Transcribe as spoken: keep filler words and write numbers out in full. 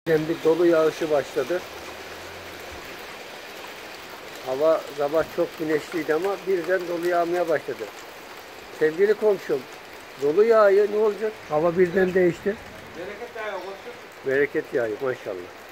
Bir dolu yağışı başladı. Hava sabah çok güneşliydi ama birden dolu yağmaya başladı. Sevgili komşum, dolu yağıyor, ne olacak? Hava birden değişti. Bereket yağıyor. Bereket yağıyor maşallah.